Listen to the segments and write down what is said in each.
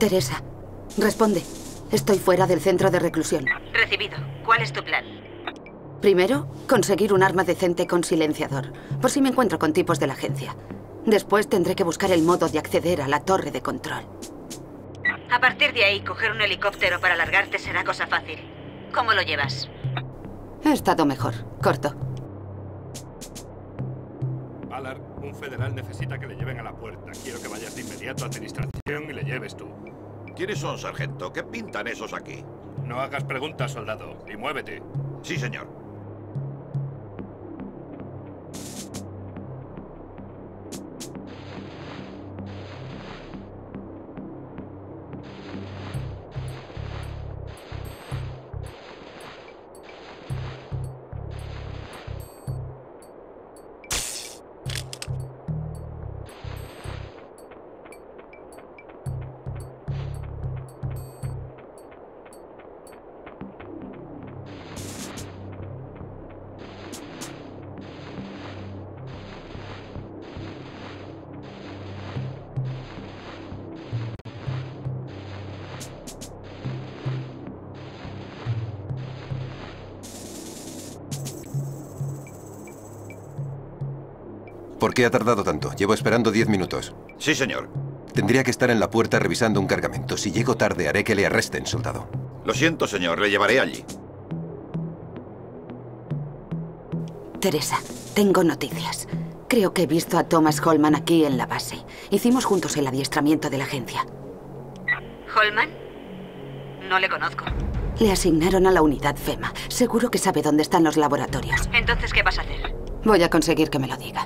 Teresa, responde. Estoy fuera del centro de reclusión. Recibido. ¿Cuál es tu plan? Primero, conseguir un arma decente con silenciador, por si me encuentro con tipos de la agencia. Después tendré que buscar el modo de acceder a la torre de control. A partir de ahí, coger un helicóptero para largarte será cosa fácil. ¿Cómo lo llevas? He estado mejor. Corto. Ballard, un federal necesita que le lleven a la puerta. Quiero que vayas de inmediato a administración y le lleves tú. ¿Quiénes son, sargento? ¿Qué pintan esos aquí? No hagas preguntas, soldado, y muévete. Sí, señor. ¿Por qué ha tardado tanto? Llevo esperando 10 minutos. Sí, señor. Tendría que estar en la puerta revisando un cargamento. Si llego tarde, haré que le arresten, soldado. Lo siento, señor. Le llevaré allí. Teresa, tengo noticias. Creo que he visto a Thomas Holman aquí en la base. Hicimos juntos el adiestramiento de la agencia. ¿Holman? No le conozco. Le asignaron a la unidad FEMA. Seguro que sabe dónde están los laboratorios. Entonces, ¿qué vas a hacer? Voy a conseguir que me lo diga.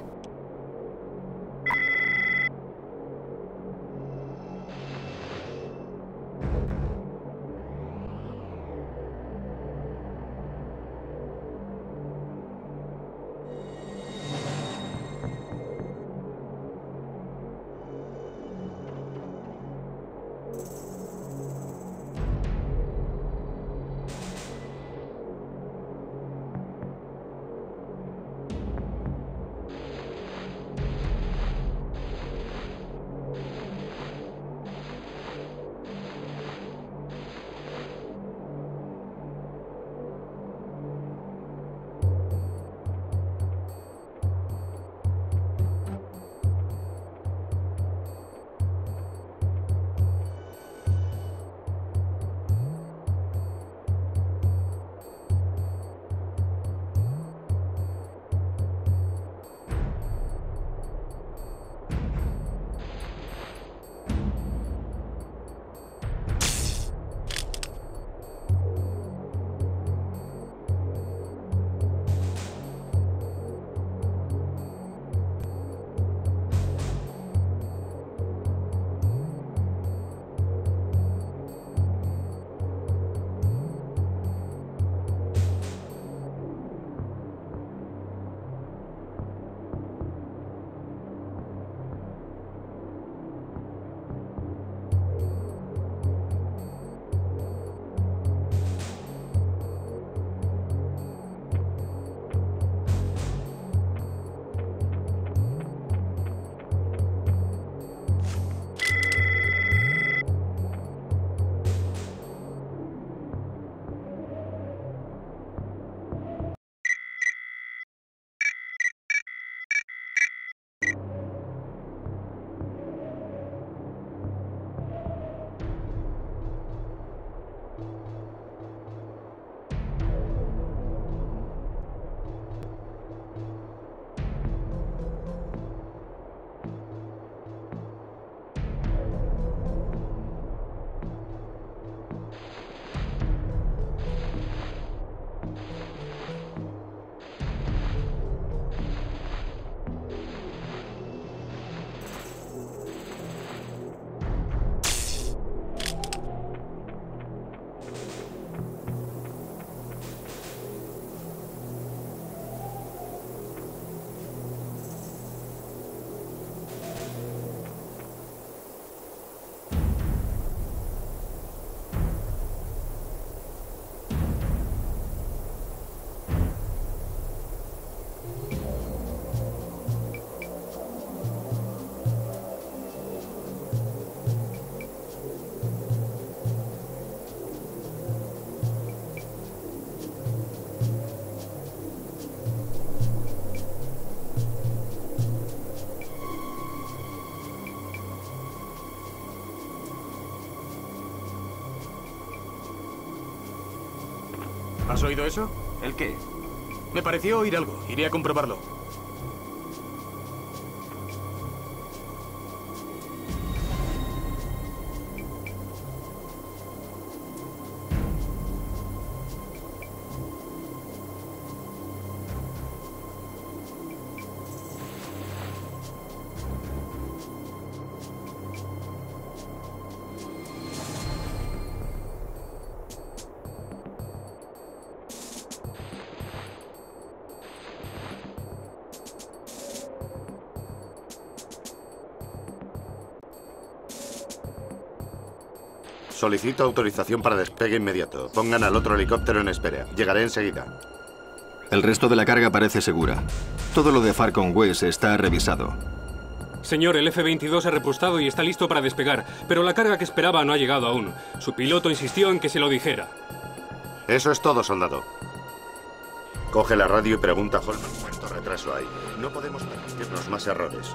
¿Has oído eso? ¿El qué? Me pareció oír algo. Iré a comprobarlo. Solicito autorización para despegue inmediato. Pongan al otro helicóptero en espera. Llegaré enseguida. El resto de la carga parece segura. Todo lo de Falcon West está revisado. Señor, el F-22 ha repostado y está listo para despegar, pero la carga que esperaba no ha llegado aún. Su piloto insistió en que se lo dijera. Eso es todo, soldado. Coge la radio y pregunta a Holman cuánto retraso hay. No podemos permitirnos más errores.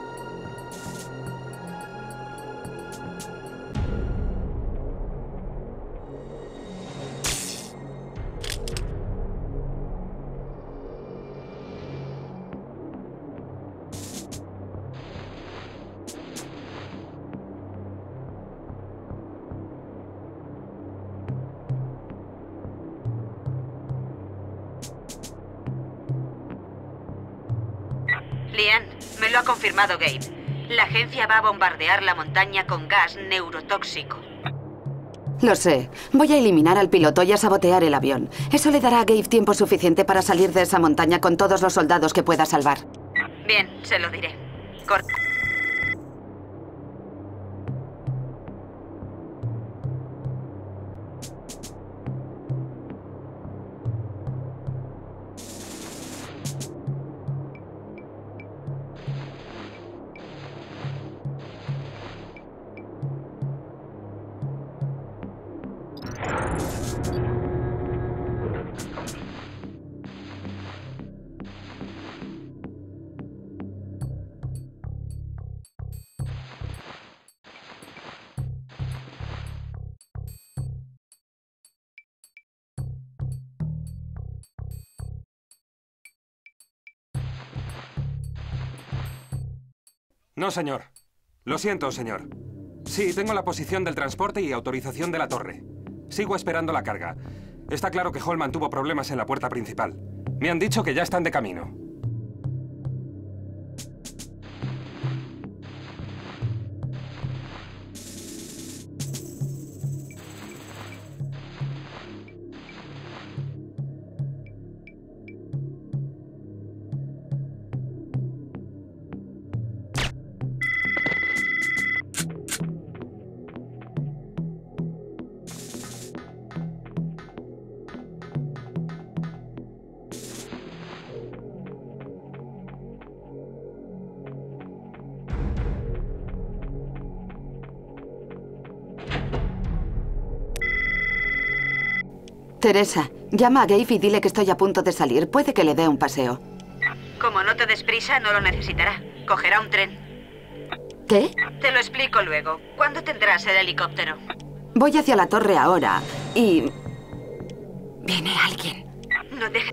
Lian, me lo ha confirmado Gabe. La agencia va a bombardear la montaña con gas neurotóxico. Lo sé. Voy a eliminar al piloto y a sabotear el avión. Eso le dará a Gabe tiempo suficiente para salir de esa montaña con todos los soldados que pueda salvar. Bien, se lo diré. Corta. No, señor. Lo siento, señor. Sí, tengo la posición del transporte y autorización de la torre. Sigo esperando la carga. Está claro que Holman tuvo problemas en la puerta principal. Me han dicho que ya están de camino. Teresa, llama a Gabe y dile que estoy a punto de salir. Puede que le dé un paseo. Como no te des prisa, no lo necesitará. Cogerá un tren. ¿Qué? Te lo explico luego. ¿Cuándo tendrás el helicóptero? Voy hacia la torre ahora y... viene alguien. No dejes...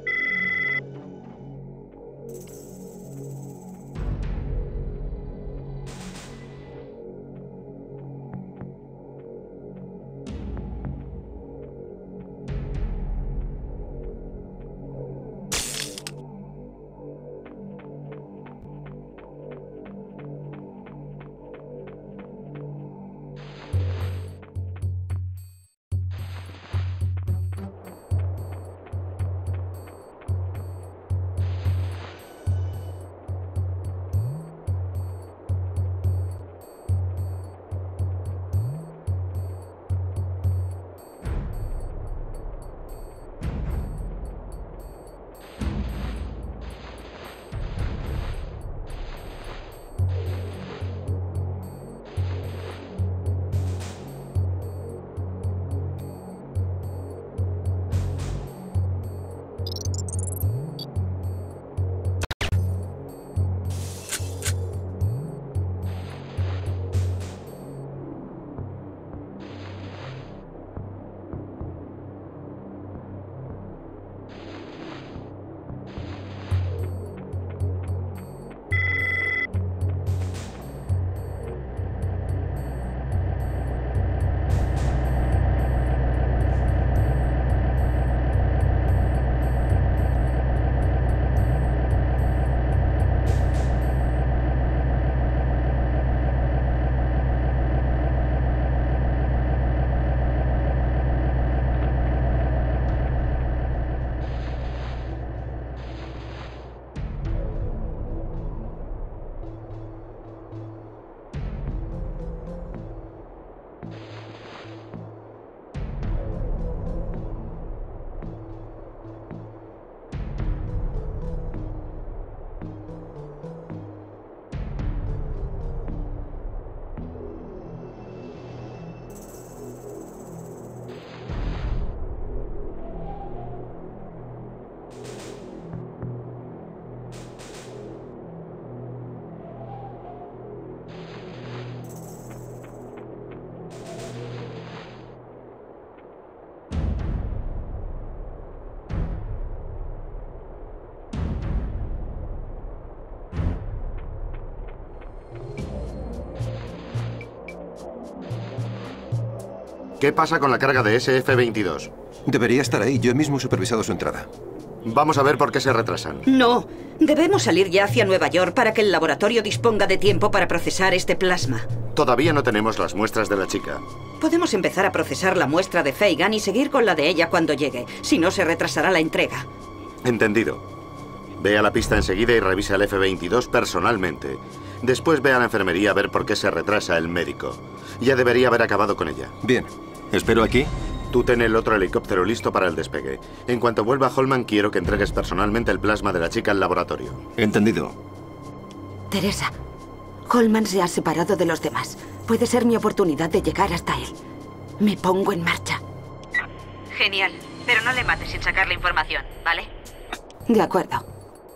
¿Qué pasa con la carga de SF-22? Debería estar ahí. Yo mismo he supervisado su entrada. Vamos a ver por qué se retrasan. No, debemos salir ya hacia Nueva York para que el laboratorio disponga de tiempo para procesar este plasma. Todavía no tenemos las muestras de la chica. Podemos empezar a procesar la muestra de Fagan y seguir con la de ella cuando llegue. Si no, se retrasará la entrega. Entendido. Ve a la pista enseguida y revisa el F-22 personalmente. Después ve a la enfermería a ver por qué se retrasa el médico. Ya debería haber acabado con ella. Bien. ¿Espero aquí? Tú ten el otro helicóptero listo para el despegue. En cuanto vuelva Holman, quiero que entregues personalmente el plasma de la chica al laboratorio. Entendido. Teresa, Holman se ha separado de los demás. Puede ser mi oportunidad de llegar hasta él. Me pongo en marcha. Genial, pero no le mates sin sacar la información, ¿vale? De acuerdo.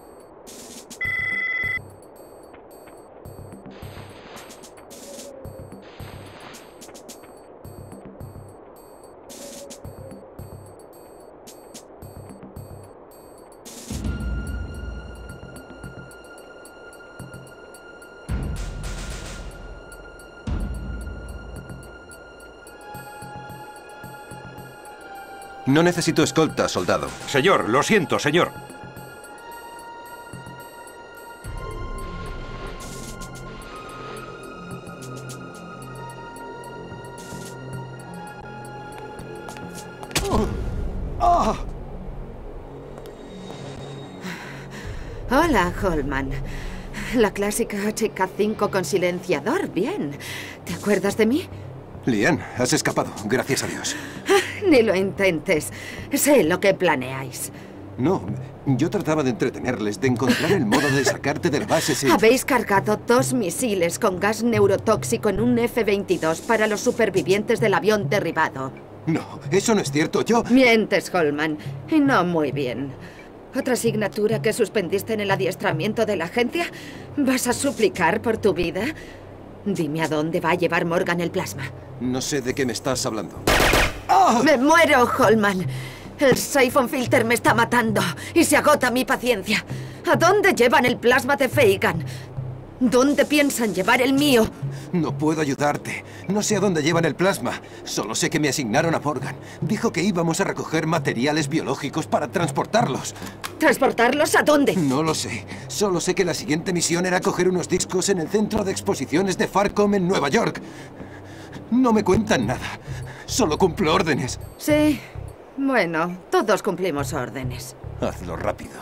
No necesito escolta, soldado. Señor, lo siento, señor. Hola, Holman. La clásica HK5 con silenciador. Bien. ¿Te acuerdas de mí? Lian, has escapado, gracias a Dios. Ni lo intentes. Sé lo que planeáis. No, yo trataba de entretenerles, de encontrar el modo de sacarte de la base sin... Habéis cargado 2 misiles con gas neurotóxico en un F-22 para los supervivientes del avión derribado. No, eso no es cierto, yo... Mientes, Holman. Y no muy bien. ¿Otra asignatura que suspendiste en el adiestramiento de la agencia? ¿Vas a suplicar por tu vida? Dime a dónde va a llevar Morgan el plasma. No sé de qué me estás hablando. ¡Oh! ¡Me muero, Holman! El Siphon Filter me está matando y se agota mi paciencia. ¿A dónde llevan el plasma de Fagan? ¿Dónde piensan llevar el mío? No puedo ayudarte. No sé a dónde llevan el plasma. Solo sé que me asignaron a Morgan. Dijo que íbamos a recoger materiales biológicos para transportarlos. ¿Transportarlos a dónde? No lo sé. Solo sé que la siguiente misión era coger unos discos en el centro de exposiciones de Farcom en Nueva York. No me cuentan nada. Solo cumplo órdenes. Sí. Bueno, todos cumplimos órdenes. Hazlo rápido.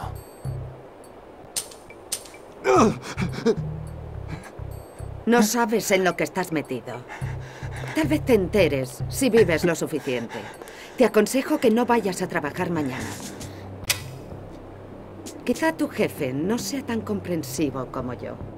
No sabes en lo que estás metido. Tal vez te enteres si vives lo suficiente. Te aconsejo que no vayas a trabajar mañana. Quizá tu jefe no sea tan comprensivo como yo.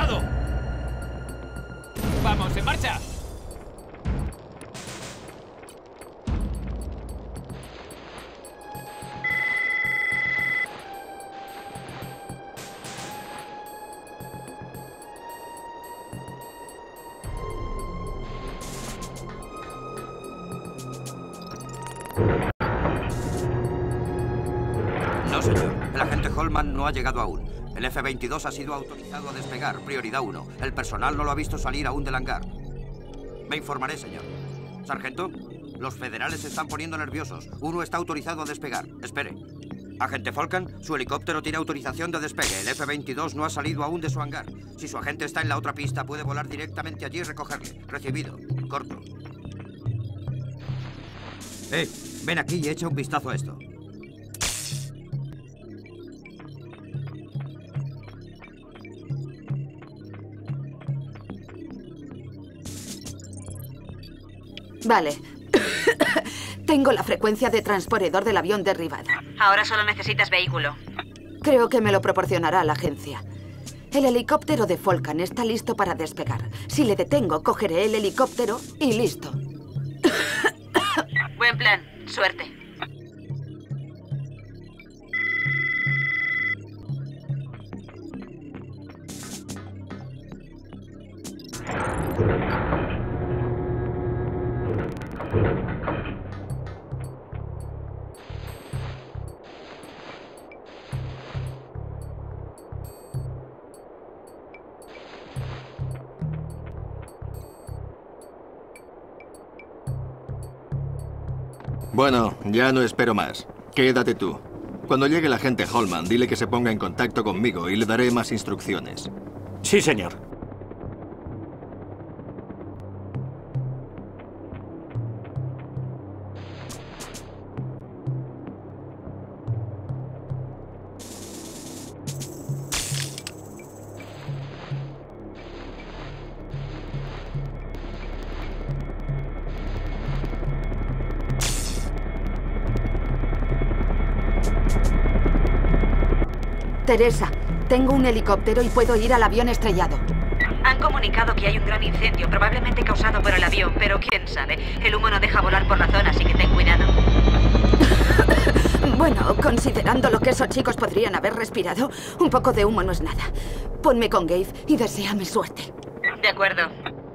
adelantado! ¡Vamos, en marcha! No, señor. El agente Holman no ha llegado aún. El F-22 ha sido autorizado a despegar, prioridad 1. El personal no lo ha visto salir aún del hangar. Me informaré, señor. Sargento, los federales se están poniendo nerviosos. Uno está autorizado a despegar. Espere. Agente Falcon, su helicóptero tiene autorización de despegue. El F-22 no ha salido aún de su hangar. Si su agente está en la otra pista, puede volar directamente allí y recogerle. Recibido. Corto. Ven aquí y echa un vistazo a esto. Vale. Tengo la frecuencia de transpondedor del avión derribado. Ahora solo necesitas vehículo. Creo que me lo proporcionará la agencia. El helicóptero de Falcon está listo para despegar. Si le detengo, cogeré el helicóptero y listo. Buen plan. Suerte. Bueno, ya no espero más. Quédate tú. Cuando llegue el agente Holman, dile que se ponga en contacto conmigo y le daré más instrucciones. Sí, señor. Teresa, tengo un helicóptero y puedo ir al avión estrellado. Han comunicado que hay un gran incendio, probablemente causado por el avión, pero quién sabe. El humo no deja volar por la zona, así que ten cuidado. Bueno, considerando lo que esos chicos podrían haber respirado, un poco de humo no es nada. Ponme con Gabe y deséame suerte. De acuerdo.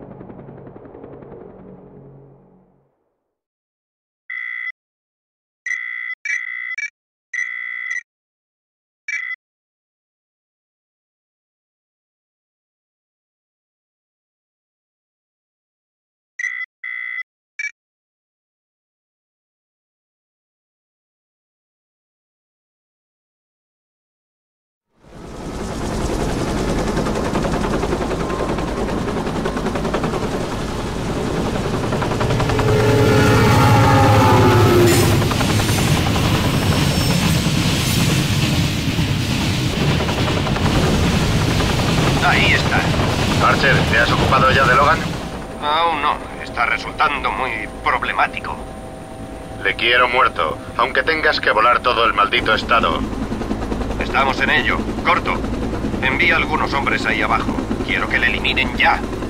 Ahí está. Archer, ¿te has ocupado ya de Logan? Aún no. Está resultando muy problemático. Le quiero muerto, aunque tengas que volar todo el maldito estado. Estamos en ello. Corto. Envía algunos hombres ahí abajo. Quiero que le eliminen ya.